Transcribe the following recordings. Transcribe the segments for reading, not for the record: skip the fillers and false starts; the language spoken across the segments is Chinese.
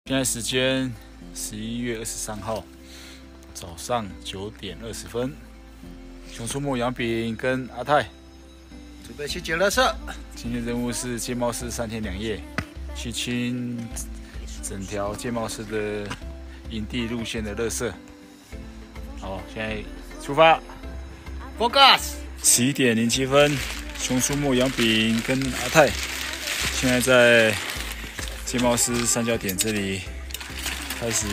现在时间11月23号早上9点20分，熊出没杨炳跟阿泰准备去捡垃圾。 今天任务是戒茂市3天2夜，去清整条戒茂市的营地路线的垃圾。好，现在出发 ，Focus。 11点07分，熊出没杨炳跟阿泰现在在戒茂市三角点这里开始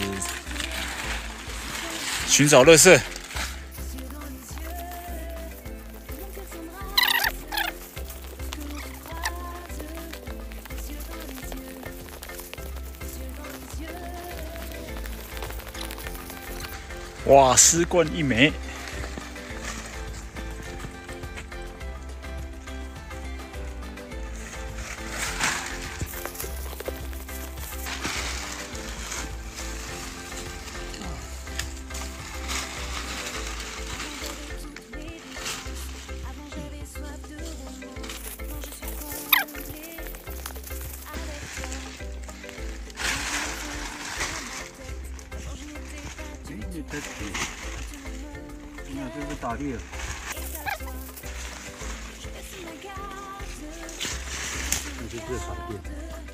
寻找垃圾。瓦斯罐1枚。 你看，这是打猎了。这是这场店。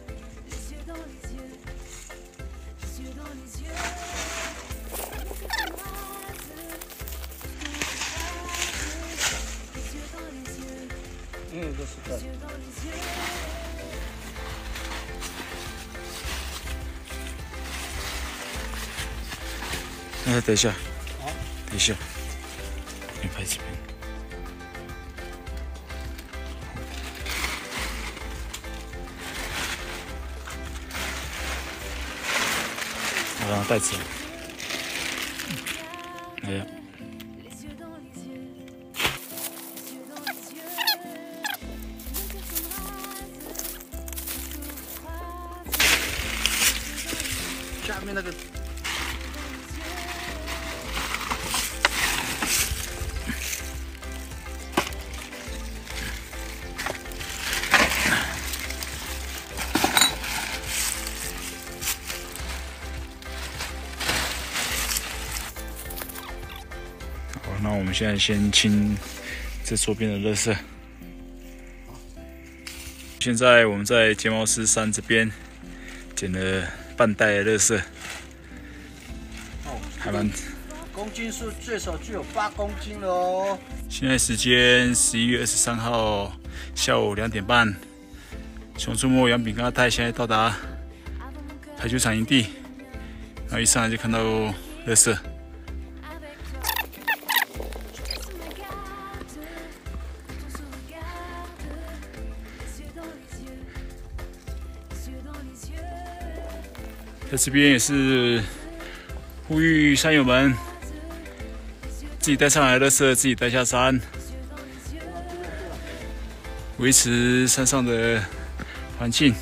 这是这。 等一下，等一下，你拍这边。我让他带走。哎呀。 下面那个。 那我们现在先清这周边的垃圾。现在我们在戒茂市3这边捡了半袋的垃圾，还蛮。 公斤数最少就有8公斤了哦。 现在时间11月23号下午2点半，熊出没杨炳跟阿泰现在到达排球场营地，然后一上来就看到垃圾。在这边也是呼吁山友们自己带上来的垃圾自己带下山，维持山上的环境。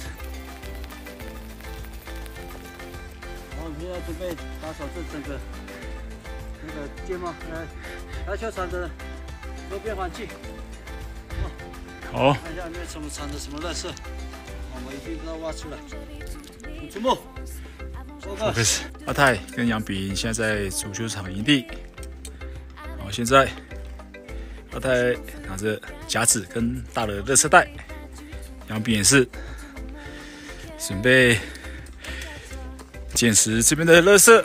好，我们现在准备打扫这整个那个戒茂排球场的周边环境。 好， 看一下有没有什么藏的什么垃圾，我们一定都要挖出来。出没。 Focus， 阿泰跟杨炳现在在足球场营地。好，现在阿泰拿着夹子跟大的垃圾袋，杨炳也是准备捡拾这边的垃圾，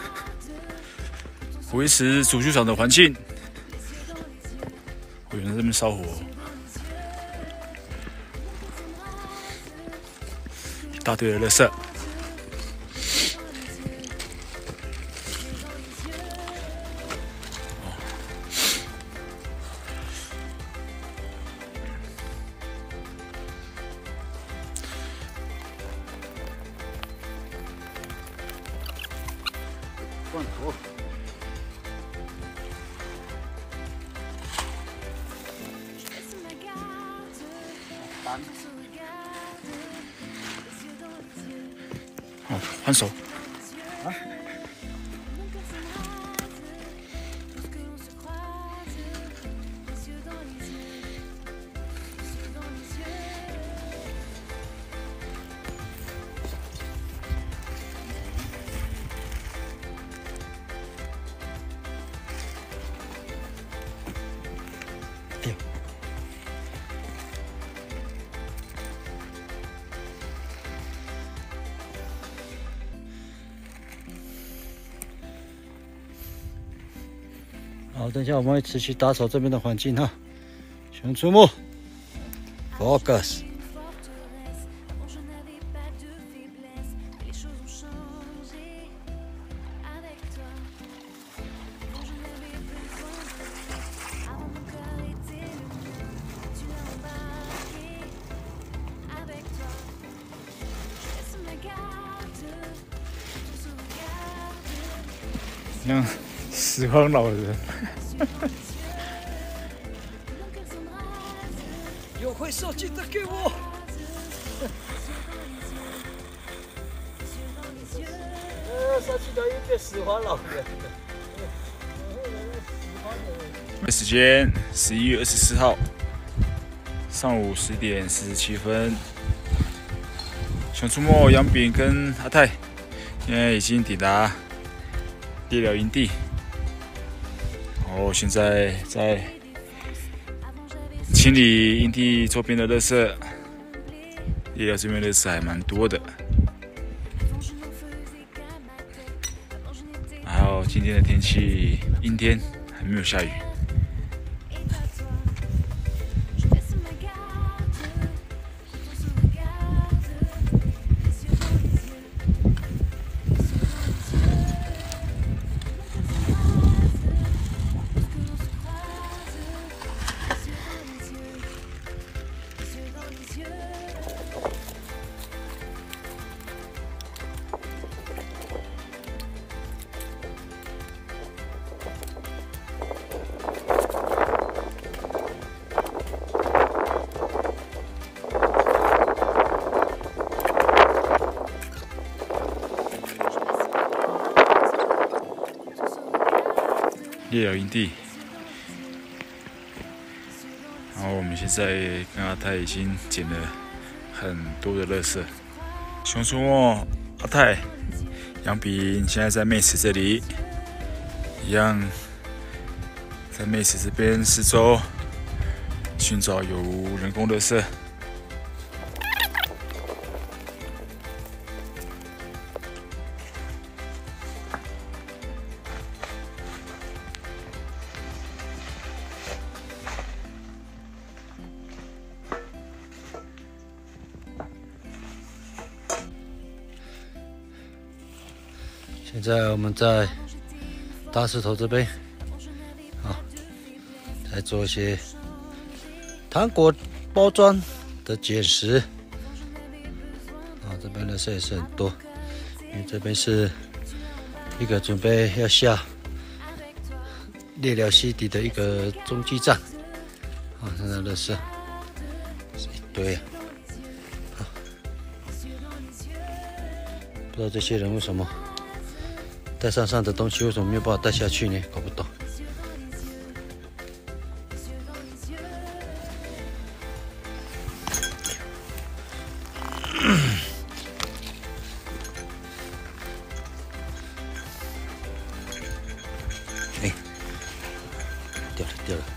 维持足球场的环境。有人在这边烧火，一大堆的垃圾。 罐头。 好，换手。 啊。 好，等一下我们会持续打扫这边的环境哈。熊出没 ，Focus。 像拾荒老人。 有会射击的给我！上去了又变拾荒老人。 时间11月24号上午10点47分。熊出没、杨炳跟阿泰现在已经抵达猎寮营地，然后现在在清理营地周边的垃圾。猎寮这边垃圾还蛮多的，还有今天的天气阴天，还没有下雨。猎寮营地，然后我们现在跟阿泰已经捡了很多的垃圾。熊出没、阿泰、杨炳现在在妹池这里，一样在妹池这边四周寻找有无人工垃圾。 现在我们在大石头这边，在做一些糖果包装的捡拾。这边的事也是很多，因为这边是一个准备要下猎寮溪底的一个中继站。现在垃圾是一堆。不知道这些人为什么带上的东西为什么没有办法带下去呢？搞不懂。哎，掉了。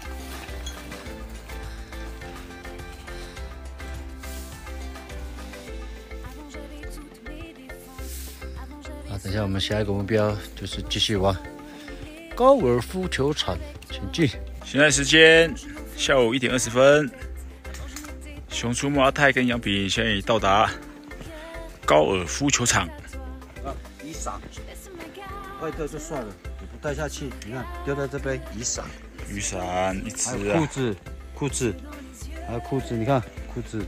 等一下，我们下一个目标就是继续往高尔夫球场前进。 现在时间下午1点20分，熊出没、阿泰跟杨炳现在已到达高尔夫球场。 雨伞，外头就算了，也不带下去。你看，丢在这边雨伞。 雨伞一只还有裤子，还有裤子，你看裤子，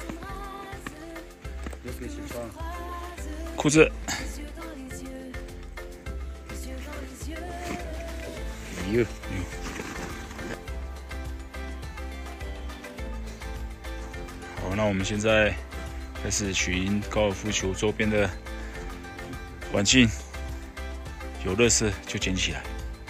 又可以去穿。 裤子。好，那我们现在开始寻高尔夫球周边的环境，有垃圾就捡起来。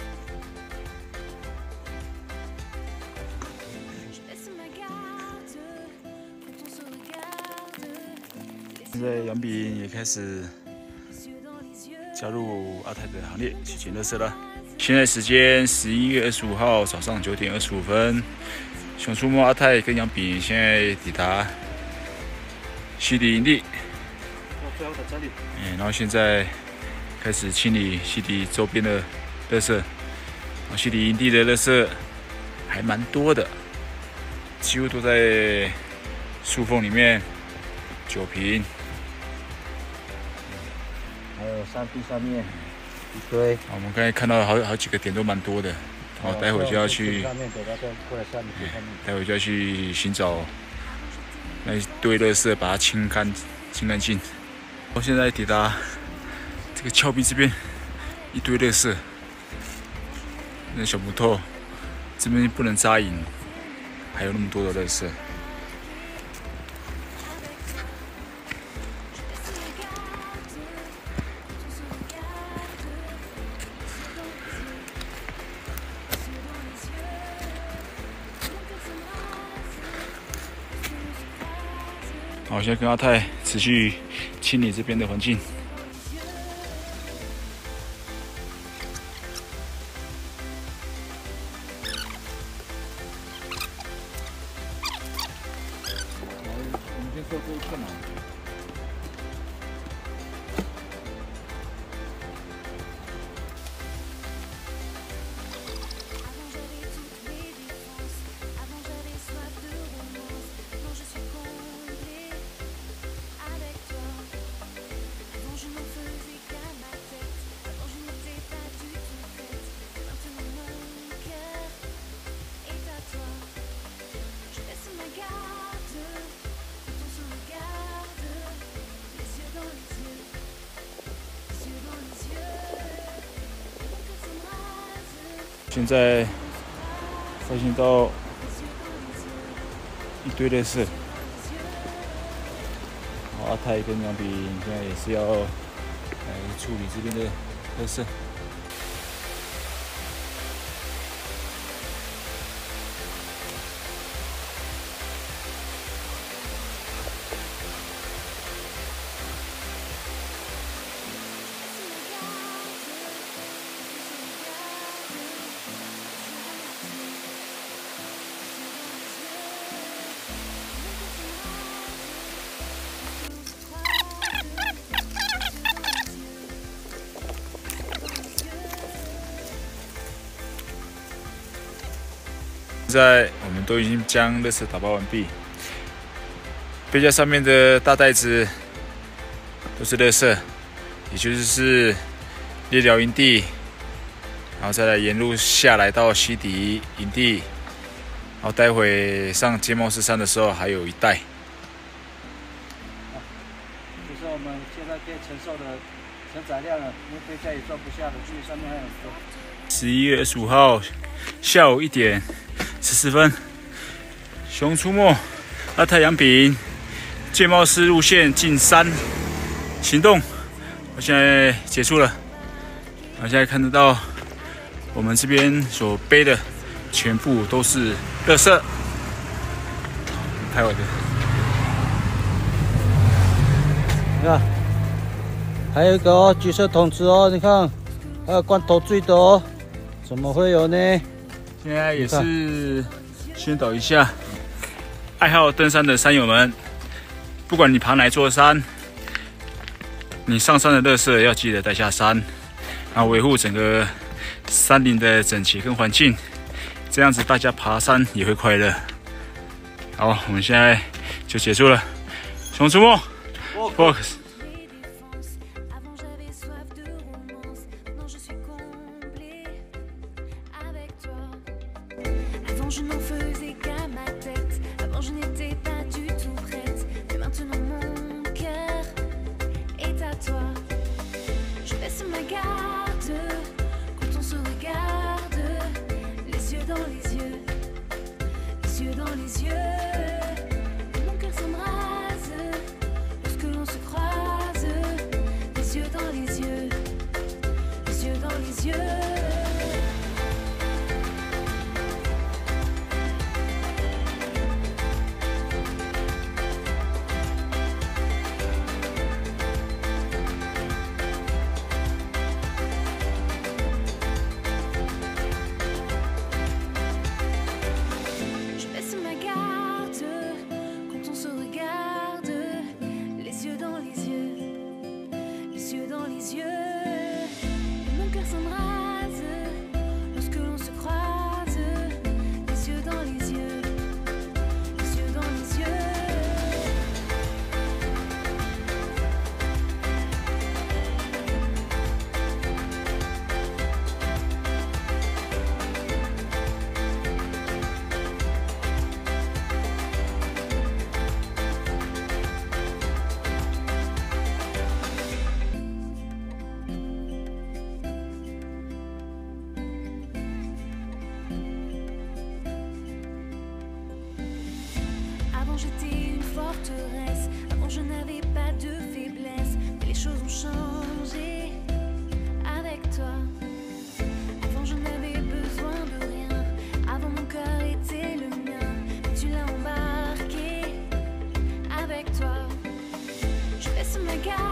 现在杨炳也开始加入阿泰的行列，去捡垃圾了。现在时间11月25号早上9点25分，熊出没、阿泰跟杨炳现在抵达溪底营地。然后现在开始清理溪底周边的垃圾， 西里营地的垃圾还蛮多的，几乎都在树缝里面，酒瓶， 还有山壁上面一堆。 我们刚才看到好几个点都蛮多的，然后待会就要去，待会就要去寻找那一堆垃圾，把它清干净。我现在抵达这个峭壁这边，一堆垃圾，那小木头这边不能扎营，还有那么多的垃圾。好，我现在跟阿泰持续清理这边的环境。我们先做这一片嘛。现在发现到一堆垃圾，阿泰跟杨比现在也是要来处理这边的垃圾。现在我们都已经将垃圾打包完毕，背架上面的大袋子都是垃圾，也就是猎寮营地，然后再来沿路下来到西底营地，然后待会上接帽寺山的时候还有一袋。 就是我们现在可以承受的承载量了，因为背架也装不下的，距离上面还很多。 11月25号下午1点14分，熊出没，阿泰杨饼，戒茂寺路线进山行动，我现在结束了。我现在看得到我们这边所背的全部都是垃圾，拍我的。 你看，还有一个哦，橘色桶子哦，你看，还有罐头醉的哦，怎么会有呢？ 现在也是宣导一下，爱好登山的山友们，不管你爬哪座山，你上山的垃圾要记得带下山，然后维护整个山林的整齐跟环境，这样子大家爬山也会快乐。好，我们现在就结束了。熊出没 ，Focus。 Je n'en faisais qu'à ma tête. Avant je n'étais pas du tout prête. Mais maintenant mon cœur est à toi. Je baisse ma garde quand on se regarde. Les yeux dans les yeux, les yeux dans les yeux. Et mon cœur s'embrase lorsque l'on se croise. Les yeux dans les yeux, les yeux dans les yeux. Les yeux dans les yeux, et mon cœur s'embrase lorsque l'on Avant j'étais une forteresse, avant je n'avais pas de faiblesse, mais les choses ont changé avec toi. Avant je n'avais besoin de rien, avant mon cœur était le mien, mais tu l'as embarqué avec toi. Je laisse ma garde.